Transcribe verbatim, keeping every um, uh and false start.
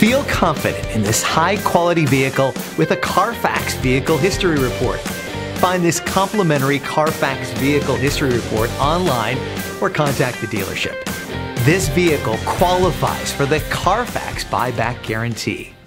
Feel confident in this high-quality vehicle with a Carfax Vehicle History Report. Find this complimentary Carfax Vehicle History Report online or contact the dealership. This vehicle qualifies for the Carfax Buyback Guarantee.